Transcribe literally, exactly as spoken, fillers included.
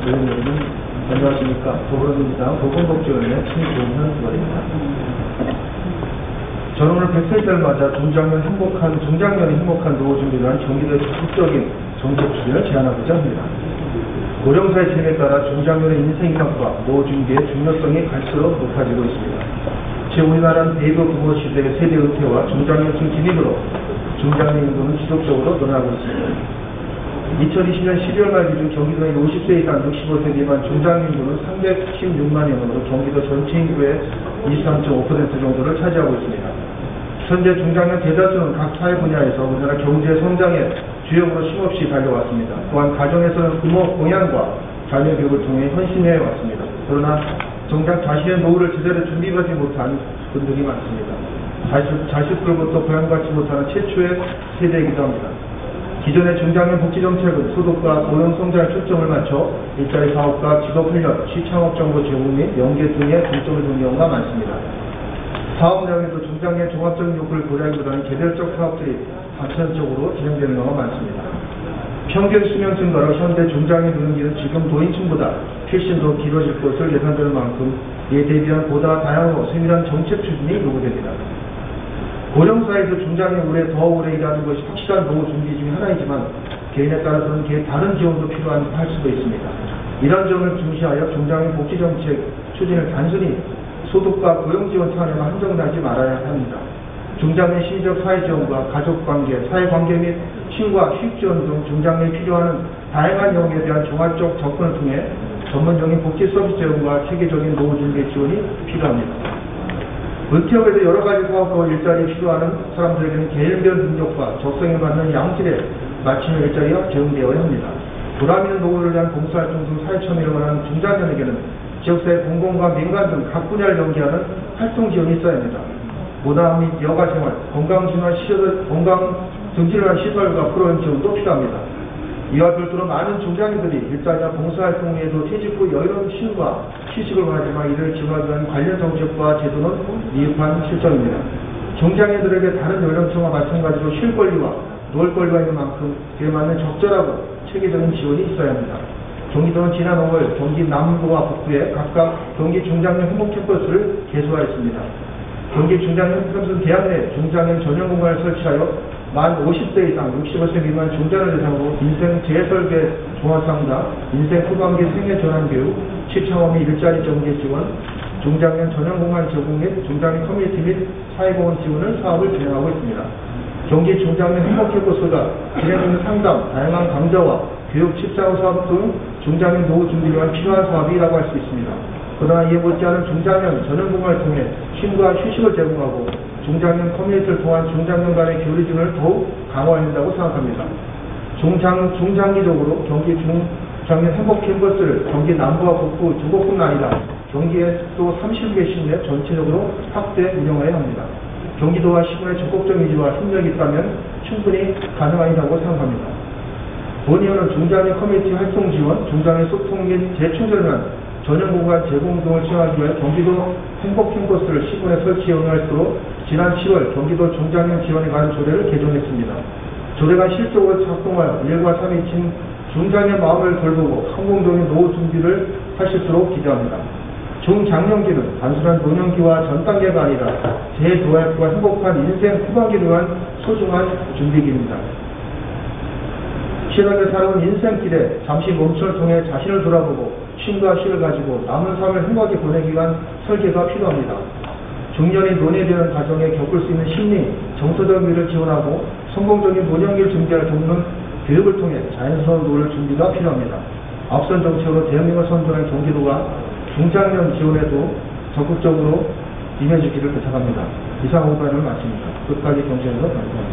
의원님은 안녕하십니까. 더불어민주당 보건복지위원회 친동현 의원입니다. 저는 오늘 백 세를 맞아 중장년 행복한, 중장년이 행복한 노후 준비를 위한 경기도의 적극적인 정책 추진을 제안하고자 합니다. 고령사의 진행에 따라 중장년의 인생이학과 노후 준비의 중요성이 갈수록 높아지고 있습니다. 제 우리나라는 베이비 부모 시대의 세대 은퇴와 중장년층 진입으로 중장년 인구는 지속적으로 늘어나고 있습니다. 이천이십 년 십이월 말 기준 경기도의 오십 세 이상 육십오 세 미만 중장년 인구는 삼백십육만여 명으로 경기도 전체 인구의 이십삼 점 오 퍼센트 정도를 차지하고 있습니다. 현재 중장년 대다수는 각 사회 분야에서 우리나라 경제 성장의 주역으로 쉼없이 달려왔습니다. 또한 가정에서는 부모 공양과 자녀 교육을 통해 헌신해 왔습니다. 그러나 정작 자신의 노후를 제대로 준비하지 못한 분들이 많습니다. 자식, 자식들로부터 보양받지 못하는 최초의 세대이기도 합니다. 기존의 중장년 복지정책은 소득과 고용 성장에 초점을 맞춰 일자리 사업과 직업훈련, 시창업 정보 제공 및 연계 등에 중점을 둔 경우가 많습니다. 사업 내용에도 중장년 종합적인 욕구를 고려하기보다는 개별적 사업들이 단편적으로 진행되는 경우가 많습니다. 평균 수명 증가로 현대 중장년 노령기는 지금 노인층보다 훨씬 더 길어질 것을 예상되는 만큼 이에 대비한 보다 다양하고 세밀한 정책 추진이 요구됩니다. 고령사회에서 중장년 오래 더 오래 일하는 것이 확실한 노후 준비 중에 하나이지만 개인에 따라서는 개 다른 지원도 필요한 할 수도 있습니다. 이런 점을 중시하여 중장년 복지정책 추진을 단순히 소득과 고용지원 차원에만 한정하지 말아야 합니다. 중장년 심리적 사회지원과 가족관계, 사회관계 및 친구와 휴직지원 등 중장년이 필요한 다양한 영역에 대한 종합적 접근을 통해 전문적인 복지 서비스 제공과 체계적인 노후 준비 지원이 필요합니다. 은퇴 후에도 여러 가지 사업과 일자리에 필요하는 사람들에게는 개인별 능력과 적성에 맞는 양질의 맞춤형 일자리가 제공되어야 합니다. 보람 있는 노후를 위한 봉사활동 등 사회 참여를 원하는 중장년에게는 지역사회 공공과 민간 등 각 분야를 연계하는 활동 지원이 있어야 합니다. 문화 및 여가생활, 건강진화 시설, 건강 증진을 시설과 프로그램 지원도 필요합니다. 이와 별도로 많은 중장년들이 일자리나 봉사활동 외에도 퇴직 후 여유로운 쉼과 휴식을 원하지만 이를 지원하기 위한 관련 정책과 제도는 미흡한 실정입니다. 중장년들에게 다른 연령층과 마찬가지로 쉴 권리와 놀 권리가 있는 만큼 그에 맞는 적절하고 체계적인 지원이 있어야 합니다. 경기도는 지난 오월 경기 남부와 북부에 각각 경기 중장년 행복 캠퍼스를 개소하였습니다. 경기 중장년 캠퍼스 대학 내 중장년 전용 공간을 설치하여 만 오십 세 이상 육십오 세 미만 중장년을 대상으로 인생 재설계 종합상담, 인생 후반기 생애 전환 교육, 시창업 및 일자리 정기 지원, 중장년 전용 공간 제공 및 중장년 커뮤니티 및 사회보험 지원을 사업을 진행하고 있습니다. 경기 중장년 행복캠퍼스가 진행하는 상담, 다양한 강좌와 교육 칩사후 사업 등 중장년 노후 준비를 위한 필요한 사업이라고 할 수 있습니다. 그러나 이에 못지않은 중장년 전용 공간을 통해 쉼과 휴식을 제공하고 중장년 커뮤니티를 통한 중장년 간의 교류진을 더욱 강화해야 한다고 생각합니다. 중장, 중장기적으로 경기 중장년 행복 캠퍼스를 경기 남부와 북부 두 곳뿐만 아니라 경기에 또 삼십 개 시 내 전체적으로 확대 운영해야 합니다. 경기도와 시군의 적극적 의지와 협력이 있다면 충분히 가능하다고 생각합니다. 본의원은 중장년 커뮤니티 활동 지원, 중장년 소통 및 재충전을 위한 전용 공간 제공 등을 지원하기 위해 경기도 행복 캠퍼스를 시군에 설치해 운영할수록 지난 칠월 경기도 중장년 지원에 관한 조례를 개정했습니다. 조례가 실적으로 작동하여 일과 삼이 친 중장년 마음을 돌보고 성공적인 노후 준비를 하실수록 기대합니다. 중장년기는 단순한 노년기와 전 단계가 아니라 재도약과 행복한 인생 후반기를 위한 소중한 준비기입니다. 치열하게 살아온 인생길에 잠시 멈춤을 통해 자신을 돌아보고 쉼과 쉼을 가지고 남은 삶을 행복하게 보내기 위한 설계가 필요합니다. 중년이 논의되는 과정에 겪을 수 있는 심리, 정서적 위를 지원하고 성공적인 노년기를 준비할 돕는 교육을 통해 자연스러운 노후를 준비가 필요합니다. 앞선 정책으로 대응력을 선도한 경기도가 중장년 지원에도 적극적으로 임해주기를 부탁합니다. 이상 의견을 마칩니다. 끝까지 경청해서 감사합니다.